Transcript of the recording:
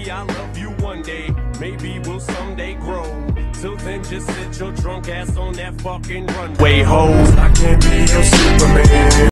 Maybe I'll love you one day, maybe we'll someday grow. Till then, just sit your drunk ass on that fucking runway, hoes. I can't be your Superman.